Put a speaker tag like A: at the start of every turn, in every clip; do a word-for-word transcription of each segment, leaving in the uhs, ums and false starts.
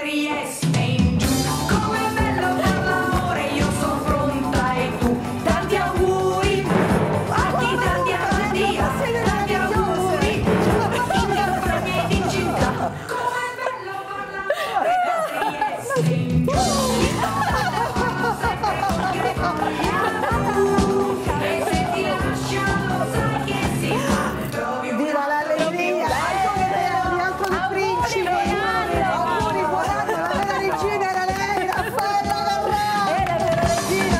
A: Trieste in giù. Com'è bello far l'amore, io sono pronta e tu. Tanti auguri, a chi tanti auguri, tanti auguri, in campagna ed in città. Com'è bello far l'amore, Trieste in giù. E se ti lasciano sai che si fa.
B: Viva l'allegria! Ecco che era Bianco del Principe! Auguri, buon anno! La vera regina era lei, Raffaella Carrà!
C: È la vera regina,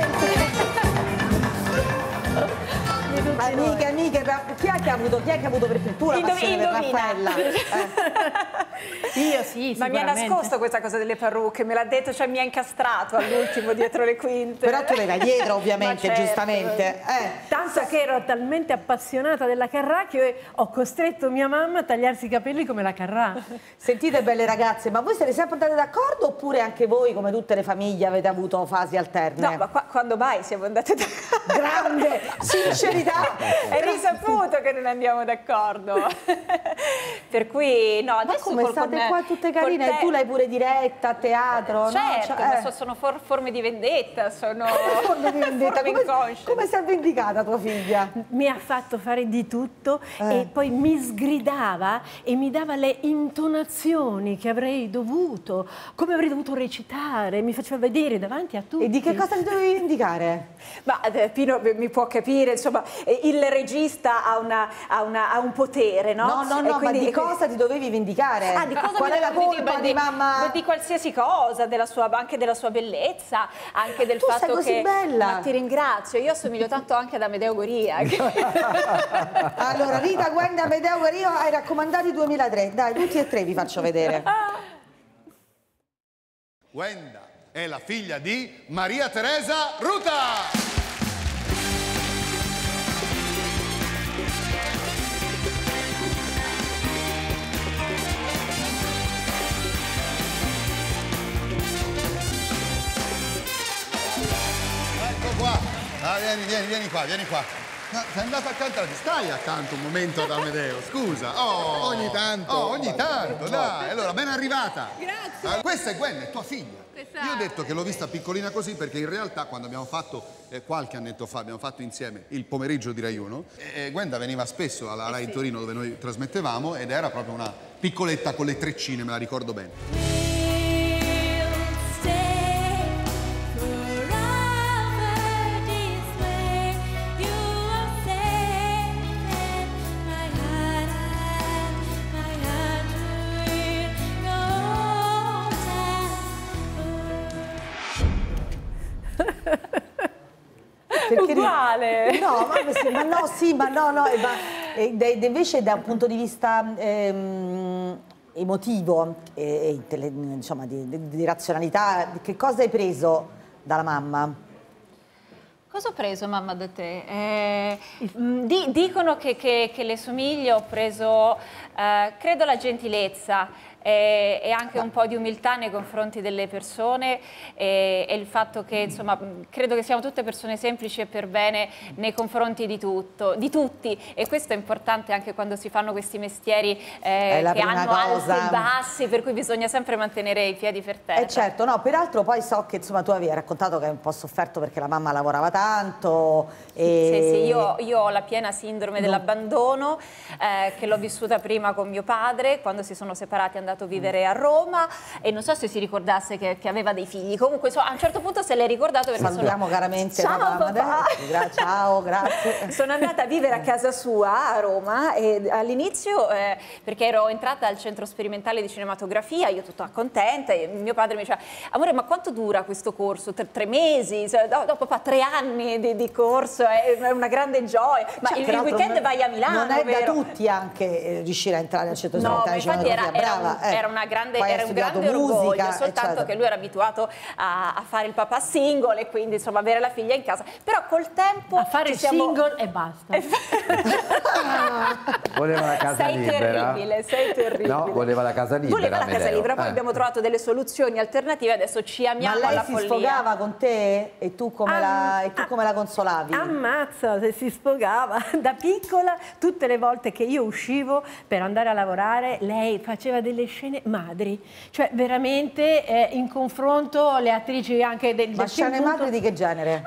C: veramente!
B: Amiche, amiche, chi è che ha avuto, chi è che ha avuto per più tu la
C: Indov-
B: passione per
C: indovina.
B: Raffaella? Eh.
C: Io sì,
D: Ma mi ha
C: sicuramente.
D: nascosto questa cosa delle parrucche, me l'ha detto, cioè mi ha incastrato all'ultimo dietro le quinte.
B: Però tu le vai dietro, ovviamente,
D: Ma certo.
B: giustamente. Eh.
C: Tanto che ero talmente appassionata della Carrà che ho costretto mia mamma a tagliarsi i capelli come la Carrà.
B: Sentite belle ragazze, ma voi siete sempre andate d'accordo oppure anche voi, come tutte le famiglie, avete avuto fasi alterne?
D: No, ma qua- quando mai siamo andate d'accordo?
B: Grande sincerità!
D: È risaputo che non andiamo d'accordo. Per cui, no,
B: Ma
D: adesso
B: come
D: col-
B: state
D: con-
B: qua tutte
D: col
B: carine?
D: te-
B: Tu l'hai pure diretta a teatro, no?
D: Certo,
B: Cioè,
D: ma
B: eh.
D: so- sono for- forme di vendetta, sono
B: Forme di vendetta.
D: forme
B: Come,
D: inconsce.
B: come si è vendicata tua figlia?
C: Mi ha fatto fare di tutto
B: Eh.
C: e poi mi sgridava e mi dava le intonazioni che avrei dovuto, come avrei dovuto recitare, mi faceva vedere davanti a tutti.
B: E di che cosa ti dovevi vendicare?
D: Ma eh, Pino mi può capire, insomma, eh, il regista ha, una, ha, una- ha un potere, no?
B: No, no,
D: E
B: no, ma
D: quindi-
B: di cosa ti dovevi vendicare?
D: Ah, di cosa
B: Qual
D: mi
B: è la
D: devo-
B: colpa di, mamma?
D: Di qualsiasi cosa, della sua, anche della sua bellezza, anche del
B: Tu sei
D: fatto
B: così
D: che...
B: bella.
D: Ma ti ringrazio, io assomiglio tanto anche ad Amedeo Goria.
B: Allora, Rita, Gwenda, Amedeo Guario, ai raccomandati duemilatré. Dai, tutti e tre vi faccio vedere.
E: Gwenda è la figlia di Maria Teresa Ruta. Ecco qua. Ah, vieni, vieni, vieni qua, vieni qua. No, sei andato accanto alla... Stai accanto un momento ad Amedeo, scusa. Oh,
F: Ogni tanto.
E: Oh, ogni tanto, dai. Allora, ben arrivata.
F: Grazie.
E: Ah, questa è Gwenda, è tua figlia.
F: Questa-
E: Io ho detto che l'ho vista piccolina così perché in realtà quando abbiamo fatto, eh, qualche annetto fa, abbiamo fatto insieme il pomeriggio di Rai uno, eh, Gwenda veniva spesso alla Rai Torino dove noi trasmettevamo ed era proprio una piccoletta con le treccine, me la ricordo bene.
B: Perché-
D: Uguale.
B: No, ma, sì, ma no, sì, ma no, no. e Ma, e, de- de- invece da un punto di vista ehm, emotivo e, e intelle- insomma, di, di- di razionalità, che cosa hai preso dalla mamma?
D: Cosa ho preso, mamma, da te? Eh, mh, di- dicono che, che- che le somiglio, ho preso, eh, credo, la gentilezza e, e anche un po' di umiltà nei confronti delle persone e, e il fatto che, insomma, mh, credo che siamo tutte persone semplici e per bene nei confronti di tutto, di tutti, e questo è importante anche quando si fanno questi mestieri eh,
B: È la
D: che
B: prima
D: hanno alti
B: cosa.
D: e bassi, per cui bisogna sempre mantenere i piedi per terra.
B: Eh certo, no, peraltro poi so che insomma tu avevi raccontato che hai un po' sofferto perché la mamma lavorava tanto e...
D: Sì, sì, io, io ho la piena sindrome dell'abbandono, eh, che l'ho vissuta prima con mio padre, quando si sono separati è andato a vivere a Roma e non so se si ricordasse che, che aveva dei figli, comunque so, a un certo punto se l'è ricordato perché
B: Salutiamo
D: sono...
B: caramente
D: Ciao,
B: papà,
D: papà.
B: Amadeo. Gra- ciao, grazie.
D: Sono andata a vivere a casa sua a Roma e all'inizio, eh, perché ero entrata al centro sperimentale di cinematografia, io tutta contenta, e mio padre mi diceva: amore, ma quanto dura questo corso? Tre, tre mesi? No, no, papà, tre anni di, di corso, è una grande gioia. Ma
B: Cioè,
D: il, il
B: peraltro
D: weekend
B: non-
D: vai a Milano,
B: non è
D: vero?
B: da tutti anche eh, riuscire a entrare al centro
D: No, ma
B: sperimentale di
D: infatti era,
B: cinematografia,
D: era un-
B: brava, eh.
D: era una grande,
B: Poi hai
D: era un
B: studiato
D: grande
B: musica,
D: orgoglio, soltanto
B: eccetera.
D: che lui era abituato a, a fare il papà single e quindi insomma avere la figlia in casa. Però col tempo
C: A fare
D: ci
C: il
D: siamo...
C: single e basta.
G: Voleva la casa
D: sei
G: libera.
D: terribile, sei terribile.
G: No, voleva la casa libera.
D: Voleva la casa
G: Amedeo.
D: libera, poi
G: Eh.
D: abbiamo trovato delle soluzioni alternative, adesso ci
B: Ma
D: amiamo
B: lei
D: alla
B: si
D: follia.
B: sfogava con te e tu come,
C: Ah,
B: la, e tu
C: ah,
B: come la consolavi?
C: Ammazza, se si sfogava. Da piccola, tutte le volte che io uscivo per andare a lavorare, lei faceva delle scene madri, cioè veramente eh, in confronto le attrici anche del,
B: Ma
C: del
B: scene
C: film
B: madri di che genere?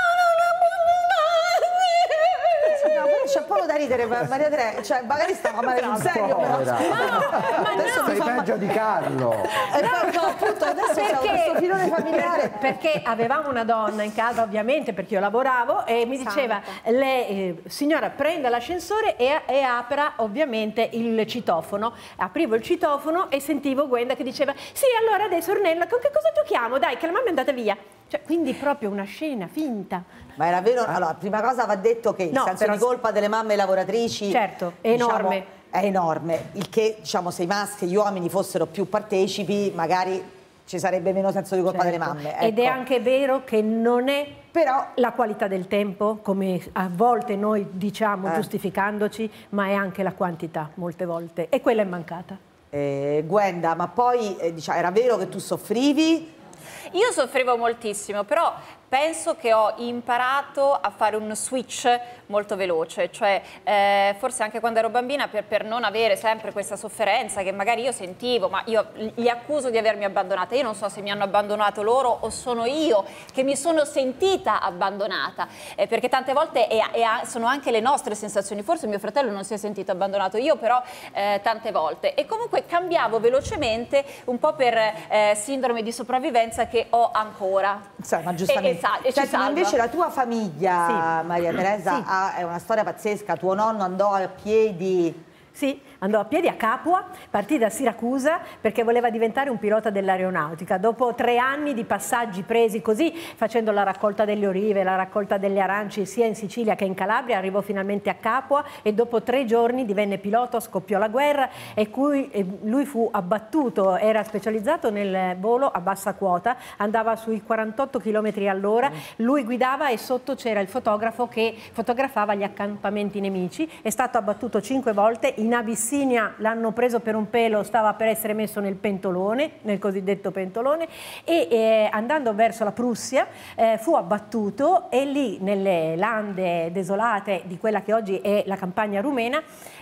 B: C'è poco da ridere, Maria Teresa, cioè magari stava male sul serio, però.
G: Povera.
B: Adesso mi
G: Sei
B: fa
G: peggio di Carlo.
B: Eh, no, no, appunto, adesso c'è
C: Perché?
B: questo filone familiare.
C: Perché avevamo una donna in casa, ovviamente, perché io lavoravo, e mi diceva, le, eh, signora, prenda l'ascensore e, e apra ovviamente il citofono. Aprivo il citofono e sentivo Gwenda che diceva, sì, allora adesso Ornella, con che cosa giochiamo? Dai, che la mamma è andata via. Cioè, quindi proprio una scena finta.
B: Ma era vero? Allora, prima cosa va detto che il
C: No,
B: senso
C: però-
B: di colpa delle mamme lavoratrici,
C: Certo, è
B: diciamo,
C: enorme.
B: è enorme. Il che, diciamo, se i maschi e gli uomini fossero più partecipi, magari ci sarebbe meno senso di colpa delle
C: Certo.
B: mamme.
C: Ed è
B: ecco.
C: anche vero che non è
B: Però
C: la qualità del tempo, come a volte noi diciamo
B: Eh.
C: giustificandoci, ma è anche la quantità, molte volte. E quella è mancata.
B: eh, Gwenda, ma poi eh, diciamo, era vero che tu soffrivi?
D: Io soffrivo moltissimo, però penso che ho imparato a fare un switch molto veloce, cioè eh, forse anche quando ero bambina per, per non avere sempre questa sofferenza che magari io sentivo, ma io li accuso di avermi abbandonata. Io non so se mi hanno abbandonato loro o sono io che mi sono sentita abbandonata, eh, perché tante volte è, è, sono anche le nostre sensazioni. Forse mio fratello non si è sentito abbandonato, io però eh, tante volte. E comunque cambiavo velocemente un po' per eh, sindrome di sopravvivenza che ho ancora.
B: Sì, ma giustamente.
D: E- e sa- e ci
B: Senti, ma
D: salva.
B: invece la tua famiglia,
C: Sì.
B: Maria Teresa,
C: Sì.
B: ha- è una storia pazzesca. Tuo nonno andò a piedi.
C: Sì, andò a piedi a Capua, partì da Siracusa perché voleva diventare un pilota dell'aeronautica. Dopo tre anni di passaggi presi così, facendo la raccolta delle olive, la raccolta delle arance sia in Sicilia che in Calabria, arrivò finalmente a Capua e dopo tre giorni divenne pilota, scoppiò la guerra e cui, e lui fu abbattuto. Era specializzato nel volo a bassa quota, andava sui quarantotto chilometri all'ora, lui guidava e sotto c'era il fotografo che fotografava gli accampamenti nemici. È stato abbattuto cinque volte. In Abissinia l'hanno preso per un pelo, stava per essere messo nel pentolone, nel cosiddetto pentolone, e eh, andando verso la Prussia eh, fu abbattuto e lì nelle lande desolate di quella che oggi è la campagna rumena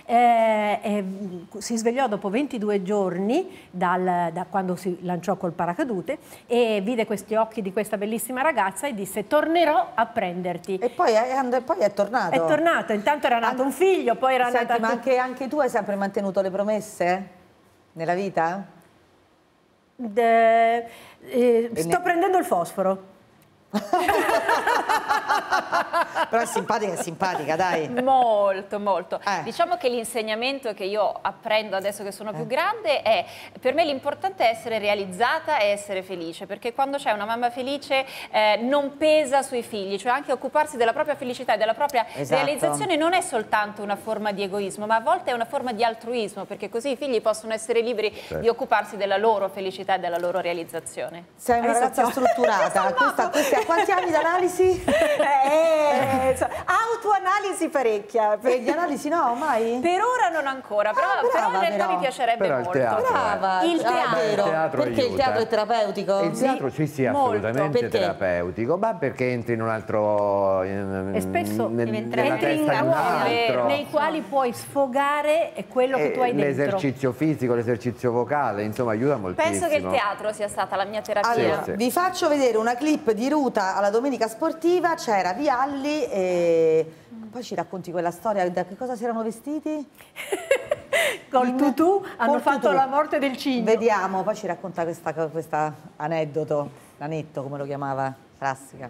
C: eh, eh, si svegliò dopo ventidue giorni dal, da quando si lanciò col paracadute e vide questi occhi di questa bellissima ragazza e disse tornerò a prenderti.
B: E poi è, and- poi è tornato.
C: È tornato, intanto era nato un figlio, poi era
B: Senti,
C: nata...
B: ma anche, anche tu hai sempre mantenuto le promesse nella vita?
C: De- eh,
B: E
C: sto
B: ne-
C: prendendo il fosforo.
B: Però è simpatica, è simpatica, dai.
D: Molto, molto.
B: Eh.
D: Diciamo che l'insegnamento che io apprendo adesso che sono più grande è, per me l'importante è essere realizzata e essere felice, perché quando c'è una mamma felice eh, non pesa sui figli, cioè anche occuparsi della propria felicità e della propria
B: Esatto.
D: realizzazione non è soltanto una forma di egoismo, ma a volte è una forma di altruismo, perché così i figli possono essere liberi di occuparsi della loro felicità e della loro realizzazione.
B: Sei una
C: Hai
B: ragazza
C: visto?
B: strutturata. Questa, questi a quanti anni d'analisi?
C: Eh, insomma, autoanalisi parecchia.
B: E di analisi no, mai?
D: Per ora non ancora, però,
B: Ah,
D: però
B: brava,
D: in realtà
B: però.
D: mi piacerebbe
G: Però il
D: molto.
G: teatro,
B: Brava.
D: Il
B: Ah,
D: teatro.
B: vero.
G: Il teatro
B: Perché il
G: aiuta.
B: teatro è terapeutico?
G: Il teatro sì, sì,
D: molto.
G: assolutamente
B: Perché?
G: terapeutico, ma perché entri in un altro... in-
C: E spesso
G: nel-
D: entri
G: nella
C: entri in
G: testa di un
C: luoghi
G: altro.
C: nei quali puoi sfogare quello che tu hai
G: Eh,
C: dentro.
G: L'esercizio fisico, l'esercizio vocale, insomma aiuta moltissimo.
D: Penso che il teatro sia stata la mia terapia.
B: Allora,
G: Sì, sì.
B: vi faccio vedere una clip di Ruta alla Domenica Sportiva, c'era Vialli e poi ci racconti quella storia, da che cosa si erano vestiti?
C: Col
B: In-
C: tutù hanno
B: col
C: fatto
B: tutù.
C: la morte del cigno.
B: Vediamo, poi ci racconta questa, questa aneddoto, l'anetto come lo chiamava, classica.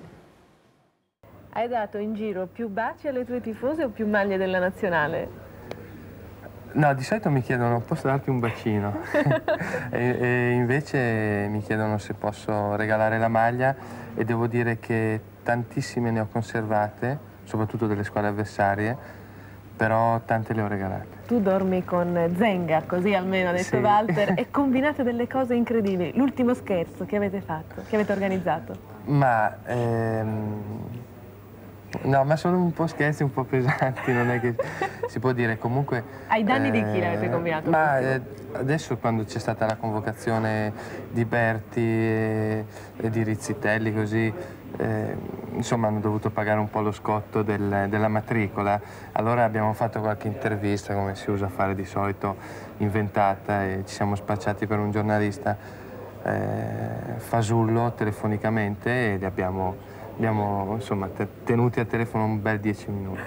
F: Hai dato in giro più baci alle tue tifose o più maglie della nazionale?
H: No, di solito mi chiedono posso darti un bacino e, e invece mi chiedono se posso regalare la maglia e devo dire che tantissime ne ho conservate, soprattutto delle squadre avversarie, però tante le ho regalate.
F: Tu dormi con Zenga, così almeno ha detto
H: Sì.
F: Walter, e combinate delle cose incredibili. L'ultimo scherzo che avete fatto, che avete organizzato?
H: Ma ehm, No, ma sono un po' scherzi un po' pesanti, non è che si può dire. Comunque...
F: Ai danni
H: eh,
F: di chi l'avete combinato?
H: Ma eh, adesso quando c'è stata la convocazione di Berti e, e di Rizzitelli, così, eh, insomma hanno dovuto pagare un po' lo scotto del, della matricola. Allora abbiamo fatto qualche intervista, come si usa fare di solito, inventata, e ci siamo spacciati per un giornalista eh, fasullo telefonicamente, e li abbiamo... Abbiamo insomma tenuti al telefono un bel dieci minuti.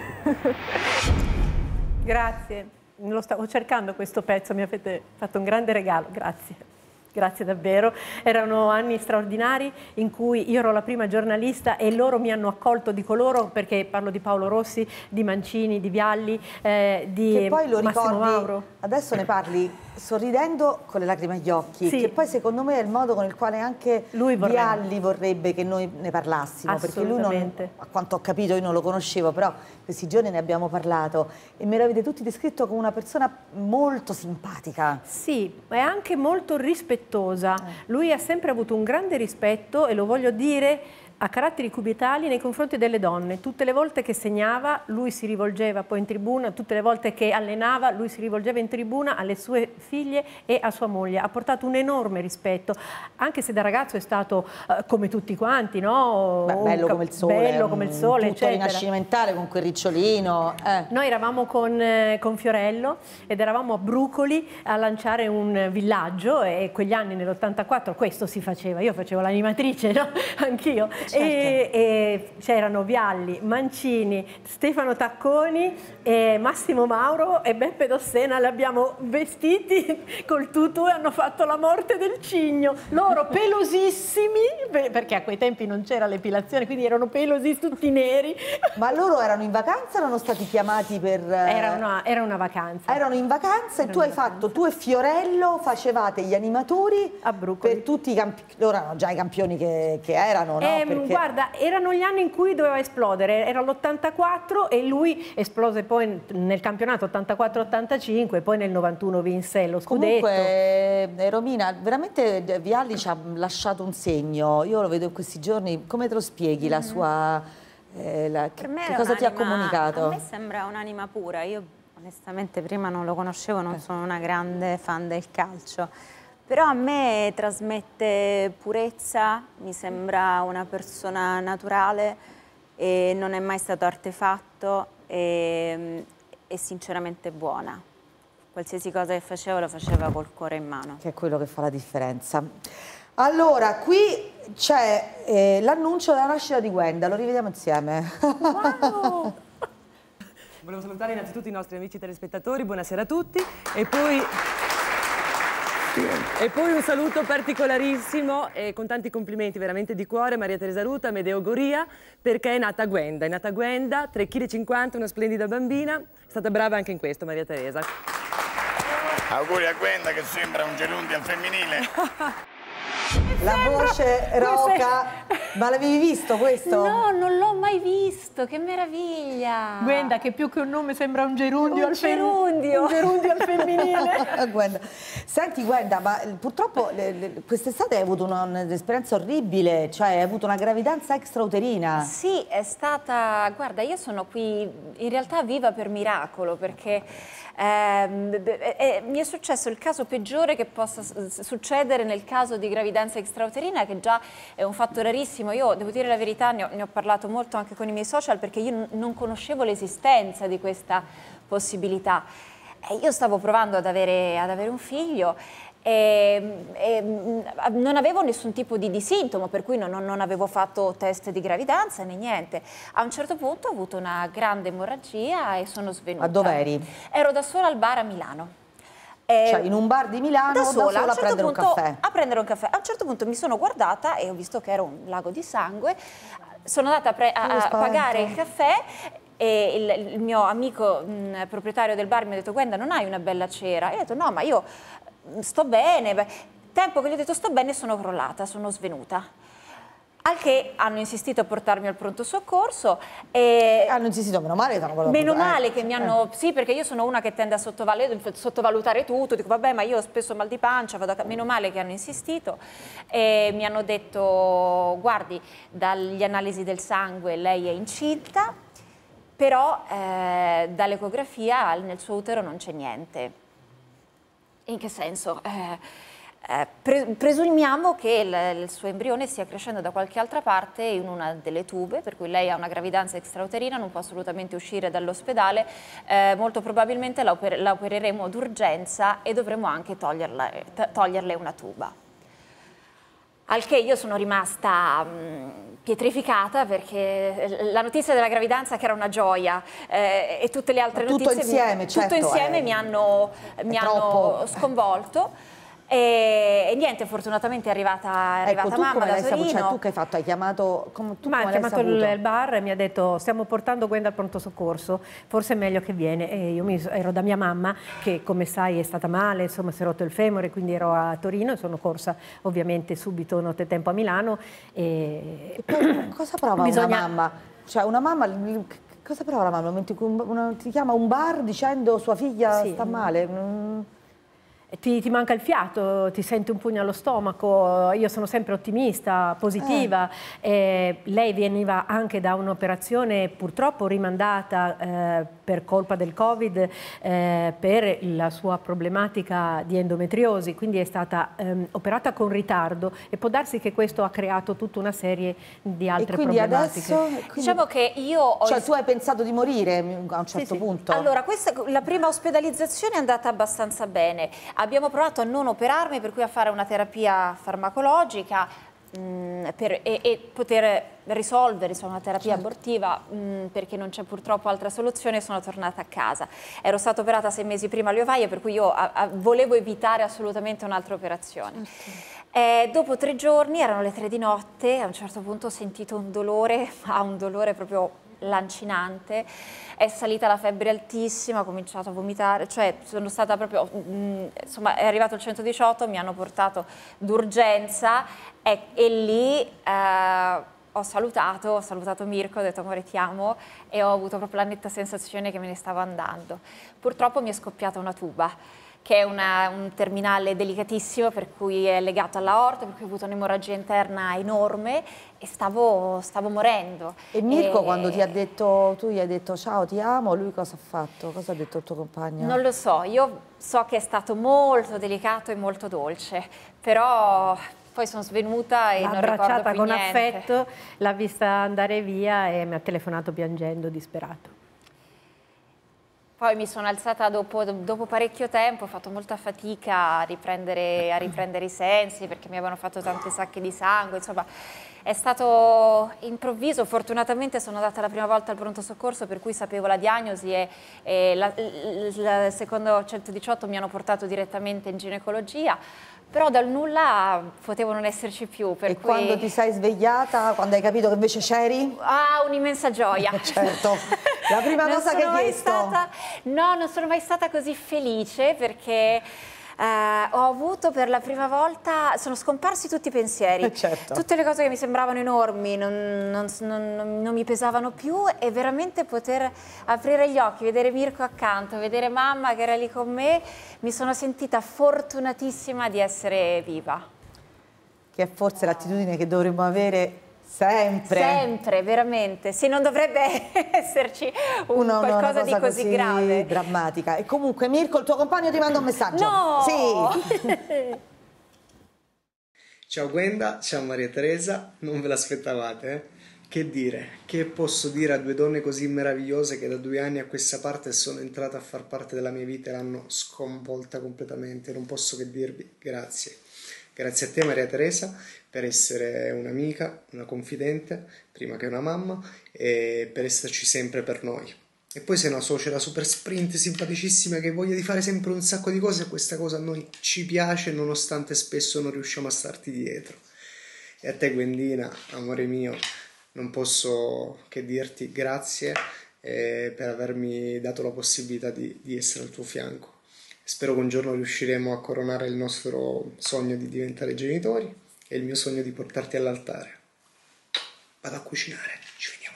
C: Grazie, lo stavo cercando questo pezzo, mi avete fatto un grande regalo, grazie. Grazie davvero, erano anni straordinari in cui io ero la prima giornalista e loro mi hanno accolto, dico loro perché parlo di Paolo Rossi, di Mancini, di Vialli, eh, di
B: che poi lo
C: Massimo
B: ricordi,
C: Mauro.
B: Adesso ne parli sorridendo con le lacrime agli occhi,
C: Sì.
B: che poi secondo me è il modo con il quale anche
C: Lui vorrebbe.
B: Vialli vorrebbe che noi ne parlassimo, perché lui non,
C: Assolutamente.
B: a quanto ho capito, io non lo conoscevo, però questi giorni ne abbiamo parlato e me l'avete tutti descritto come una persona molto simpatica.
C: Sì, è anche molto rispettosa. Lui ha sempre avuto un grande rispetto, e lo voglio dire a caratteri cubitali, nei confronti delle donne. Tutte le volte che segnava lui si rivolgeva poi in tribuna, tutte le volte che allenava lui si rivolgeva in tribuna alle sue figlie e a sua moglie. Ha portato un enorme rispetto, anche se da ragazzo è stato uh, come tutti quanti, no?
B: Beh, bello come il sole,
C: bello come il sole,
B: tutto
C: eccetera.
B: rinascimentale con quel ricciolino. Eh.
C: Noi eravamo con, eh, con Fiorello ed eravamo a Brucoli a lanciare un villaggio, e quegli anni nell'ottantaquattro questo si faceva, io facevo l'animatrice, no? Anch'io.
B: Certo.
C: E, e c'erano Vialli, Mancini, Stefano Tacconi, e Massimo Mauro e Beppe Dossena. Li abbiamo vestiti col tutù e hanno fatto la morte del cigno. Loro pelosissimi, perché a quei tempi non c'era l'epilazione, quindi erano pelosissimi, tutti neri.
B: Ma loro erano in vacanza o erano stati chiamati per...
C: Era una, era una vacanza.
B: Erano in vacanza e
C: Erano
B: tu hai
C: in vacanza.
B: fatto, tu e Fiorello facevate gli animatori
C: A Brucoli.
B: per tutti i campioni, loro erano già i campioni che, che erano, no?
C: Ehm,
B: Perché-
C: Guarda, erano gli anni in cui doveva esplodere, era l'ottantaquattro e lui esplose poi nel campionato ottantaquattro ottantacinque, poi nel novantuno vinse lo scudetto.
B: Comunque, eh, Romina, veramente Vialli ci ha lasciato un segno, io lo vedo in questi giorni, come te lo spieghi la sua... eh, la- che,
I: Per me
B: che
I: è
B: cosa ti ha
I: un'anima-
B: comunicato?
I: A me sembra un'anima pura, io onestamente prima non lo conoscevo, non sono una grande fan del calcio, però a me trasmette purezza, mi sembra una persona naturale e non è mai stato artefatto e, e sinceramente buona. Qualsiasi cosa che faceva lo faceva col cuore in mano.
B: Che è quello che fa la differenza. Allora, qui c'è eh, l'annuncio della nascita di Gwenda, lo rivediamo insieme.
C: Wow!
J: Volevo salutare innanzitutto i nostri amici telespettatori, buonasera a tutti, e poi, e poi un saluto particolarissimo e con tanti complimenti veramente di cuore a Maria Teresa Ruta, Amedeo Goria, perché è nata Gwenda, è nata Gwenda, tre virgola cinquanta chili, una splendida bambina, è stata brava anche in questo Maria Teresa.
K: Auguri a Gwenda che sembra un gerundio al femminile.
B: La voce roca, ma l'avevi visto questo?
D: No, non l'ho mai visto, che meraviglia!
C: Gwenda, che più che un nome sembra un gerundio,
D: Un
C: al, fem-
D: gerundio.
C: un gerundio al femminile.
B: Gwenda. Senti Gwenda, ma purtroppo le- le- quest'estate hai avuto una- un'esperienza orribile, cioè hai avuto una gravidanza extrauterina.
D: Sì, è stata... Guarda, io sono qui in realtà viva per miracolo, perché ehm, eh, eh, mi è successo il caso peggiore che possa s- succedere nel caso di gravidanza extrauterina, che già è un fatto rarissimo. Io, devo dire la verità, ne ho, ne ho parlato molto anche con i miei social, perché io n- non conoscevo l'esistenza di questa possibilità. E io stavo provando ad avere, ad avere un figlio e, e non avevo nessun tipo di, di sintomo, per cui non, non avevo fatto test di gravidanza né niente. A un certo punto ho avuto una grande emorragia e sono svenuta.
B: Ma dov'eri?
D: Ero da sola al bar a Milano.
B: Cioè in un bar di Milano
D: da sola,
B: da sola
D: a, un
B: a
D: certo
B: prendere
D: punto,
B: un caffè.
D: a prendere un caffè. A un certo punto mi sono guardata e ho visto che era un lago di sangue. Sono andata a, pre- a-
B: Che
D: a
B: spavento.
D: pagare il caffè e il, il mio amico mh, proprietario del bar mi ha detto: Gwenda, non hai una bella cera? E io ho detto: no, ma io mh, sto bene. Beh, tempo che gli ho detto sto bene, sono crollata, sono svenuta. Al che hanno insistito a portarmi al pronto soccorso. E
B: hanno insistito, meno male che hanno
D: Meno
B: eh,
D: male che mi hanno... Eh. Sì, perché io sono una che tende a sottovalutare, sottovalutare tutto, dico vabbè ma io ho spesso mal di pancia, vado a... meno male che hanno insistito e mi hanno detto guardi, dagli analisi del sangue lei è incinta, però eh, dall'ecografia nel suo utero non c'è niente. In che senso? Eh, Eh, pre presumiamo che il, il suo embrione stia crescendo da qualche altra parte in una delle tube, per cui lei ha una gravidanza extrauterina, non può assolutamente uscire dall'ospedale, eh, molto probabilmente la, oper la opereremo d'urgenza e dovremo anche toglierla, toglierle una tuba. Al che io sono rimasta mh, pietrificata perché la notizia della gravidanza che era una gioia eh, e tutte le altre
B: tutto
D: notizie
B: insieme,
D: mi,
B: certo,
D: tutto insieme
B: eh,
D: mi hanno, mi hanno sconvolto. E, e niente, fortunatamente è arrivata, è arrivata
B: ecco, tu
D: mamma
B: come
D: da
B: l'hai saputo?
D: Torino.
B: Cioè, tu che hai fatto? Hai chiamato? Come, tu
C: Ma ha
B: come l'hai
C: chiamato
B: saputo?
C: il bar e mi ha detto stiamo portando Gwenda al pronto soccorso, forse è meglio che viene. E io mi, ero da mia mamma che come sai è stata male, insomma si è rotto il femore, quindi ero a Torino e sono corsa ovviamente subito nottetempo a Milano. E...
B: Cosa prova
C: Bisogna...
B: una mamma? Cioè una mamma... Cosa prova la mamma nel momento in cui una, ti chiama un bar dicendo sua figlia
C: sì.
B: sta male? Mm.
C: Ti, ti manca il fiato, ti senti un pugno allo stomaco, io sono sempre ottimista, positiva, eh. Eh, lei veniva anche da un'operazione purtroppo rimandata eh, per colpa del Covid eh, per la sua problematica di endometriosi, quindi è stata ehm, operata con ritardo e può darsi che questo ha creato tutta una serie di altre
B: e quindi
C: problematiche.
B: Adesso, quindi...
D: Diciamo che io ho...
B: Cioè tu hai pensato di morire a un certo
D: sì, sì.
B: punto?
D: Allora, questa, la prima ospedalizzazione è andata abbastanza bene. Abbiamo provato a non operarmi, per cui a fare una terapia farmacologica mh, per, e, e poter risolvere insomma, una terapia certo. abortiva mh, perché non c'è purtroppo altra soluzione. Sono tornata a casa. Ero stata operata sei mesi prima alle ovaie, per cui io a, a, volevo evitare assolutamente un'altra operazione. Okay. Eh, dopo tre giorni, erano le tre di notte, a un certo punto ho sentito un dolore, ha un dolore proprio lancinante, è salita la febbre altissima, ho cominciato a vomitare, cioè sono stata proprio, mh, insomma è arrivato il centodiciotto, mi hanno portato d'urgenza e, e lì eh, ho salutato, ho salutato Mirko, ho detto amore ti amo e ho avuto proprio la netta sensazione che me ne stavo andando. Purtroppo mi è scoppiata una tuba, che è una, un terminale delicatissimo per cui è legato all'aorta, per cui ho avuto un'emorragia interna enorme e stavo, stavo morendo.
B: E Mirko
D: e...
B: quando ti ha detto, tu gli hai detto ciao ti amo, lui cosa ha fatto? Cosa ha detto il tuo compagno?
D: Non lo so, io so che è stato molto delicato e molto dolce, però poi sono svenuta e non ricordo più
C: abbracciata con
D: niente.
C: affetto, l'ha vista andare via e mi ha telefonato piangendo, disperato.
D: Poi mi sono alzata dopo, dopo parecchio tempo, ho fatto molta fatica a riprendere, a riprendere i sensi perché mi avevano fatto tante sacche di sangue, insomma è stato improvviso. Fortunatamente sono andata la prima volta al pronto soccorso per cui sapevo la diagnosi e, e la, la, il secondo centodiciotto mi hanno portato direttamente in ginecologia. Però dal nulla poteva non esserci più. Per
B: e
D: cui...
B: quando ti sei svegliata, quando hai capito che invece c'eri?
D: Ah, un'immensa gioia.
B: Certo, la prima cosa che hai chiesto.
D: Stata... No, non sono mai stata così felice perché eh, ho avuto per la prima volta, sono scomparsi tutti i pensieri.
B: Certo.
D: Tutte le cose che mi sembravano enormi non, non, non, non mi pesavano più e veramente poter aprire gli occhi, vedere Mirko accanto, vedere mamma che era lì con me, mi sono sentita fortunatissima di essere viva.
B: Che è forse l'attitudine che dovremmo avere sempre.
D: Sempre, veramente. Sì, non dovrebbe esserci un
B: Uno,
D: qualcosa di così,
B: così
D: grave.
B: drammatica. E comunque Mirko, il tuo compagno ti manda un messaggio.
D: No!
B: Sì.
L: Ciao Gwenda, ciao Maria Teresa, non ve l'aspettavate, eh? Che dire? Che posso dire a due donne così meravigliose che da due anni a questa parte sono entrate a far parte della mia vita e l'hanno sconvolta completamente? Non posso che dirvi grazie. Grazie a te Maria Teresa per essere un'amica, una confidente, prima che una mamma, e per esserci sempre per noi. E poi sei una suocera super sprint, simpaticissima, che voglia di fare sempre un sacco di cose, e questa cosa a noi ci piace nonostante spesso non riusciamo a starti dietro. E a te Gwendina, amore mio, non posso che dirti grazie eh, per avermi dato la possibilità di, di essere al tuo fianco. Spero che un giorno riusciremo a coronare il nostro sogno di diventare genitori e il mio sogno di portarti all'altare. vado a cucinare, ci vediamo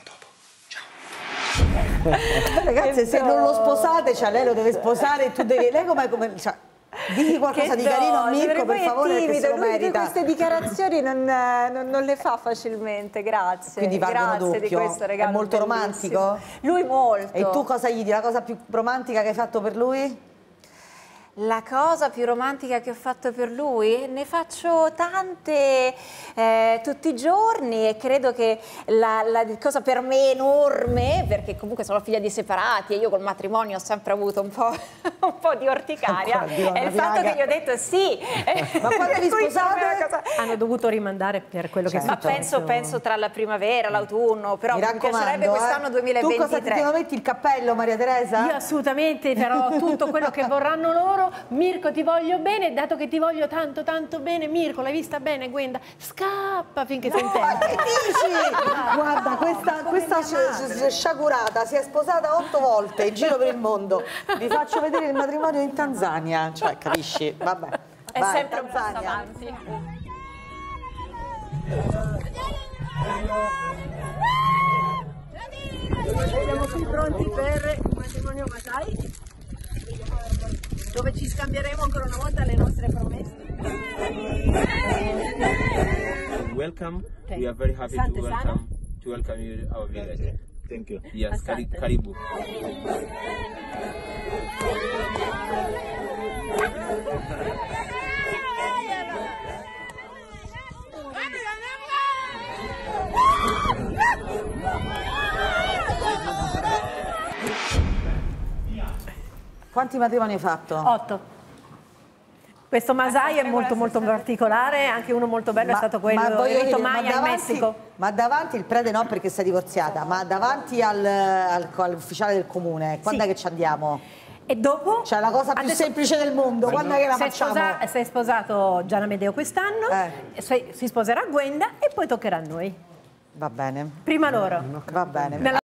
L: dopo. Ciao.
B: Ragazzi, se non lo sposate, cioè lei lo deve sposare e tu devi... Lei come... come cioè, digli qualcosa
I: Che
B: di carino a
I: no,
B: Mirko,
I: perché
B: per
I: poi è
B: favore, che
I: timido,
B: se lo
I: lui
B: merita.
I: queste dichiarazioni non, non- non le fa facilmente, grazie.
B: Quindi valgono
I: Grazie di
B: doppio.
I: questo regalo
B: È molto
I: bellissimo.
B: romantico?
I: Lui molto.
B: E tu cosa gli dici? La cosa più romantica che hai fatto per lui?
I: La cosa più romantica che ho fatto per lui? Ne faccio tante eh, tutti i giorni e credo che la, la cosa per me enorme, perché comunque sono figlia di separati e io col matrimonio ho sempre avuto un po', un po' di orticaria,
B: Ancora,
I: è il
B: Diana,
I: fatto
B: piaga.
I: che gli ho detto sì.
B: Ma quando vi
I: Quindi
B: sposate?
I: per me è una cosa-
C: Hanno dovuto rimandare per quello che è
I: Ma
C: successo.
I: penso, penso tra la primavera, l'autunno, però
B: Mi
I: mi,
B: raccomando,
I: piacerebbe quest'anno
B: eh.
I: duemilaventitré.
B: Tu cosa ti, te lo metti il cappello, Maria Teresa?
C: Io assolutamente farò tutto quello che vorranno loro. Mirko, ti voglio bene, dato che ti voglio tanto tanto bene. Mirko, l'hai vista bene, Gwenda? Scappa finché sei in
B: Ma
C: tempo.
B: che dici? Guarda, questa, questa sci- sci- sciagurata si è sposata otto volte in giro per il mondo. Vi faccio vedere il matrimonio in Tanzania. Cioè, capisci? Vabbè.
I: È
B: Vai,
I: sempre un passo
B: Tanzania.
I: avanti.
M: Siamo qui pronti per il matrimonio Masai, dove ci scambieremo ancora una volta le nostre promesse.
N: Welcome. We are very happy
M: Asante
N: to
M: sana.
N: welcome to welcome you to our village. Thank you. Yes, kari-
M: Asante.
N: karibu.
B: Quanti matrimoni hai fatto?
C: Otto. Questo Masai è molto molto particolare, anche uno molto bello è stato quello
B: voglio
C: di Rito
B: dire, ma
C: Maya in
B: davanti-
C: Messico.
B: Ma davanti, il prete no perché sei divorziata, ma davanti al, al- all'ufficiale del comune, quando
C: Sì.
B: è che ci andiamo?
C: E dopo?
B: Cioè la cosa più
C: Adesso-
B: semplice del mondo, quando è che la
C: sei,
B: facciamo?
C: sposa- sei sposato Gian Amedeo quest'anno,
B: Eh.
C: sei- si sposerà Gwenda e poi toccherà a noi.
B: Va bene.
C: Prima loro.
B: Va bene.
C: Nella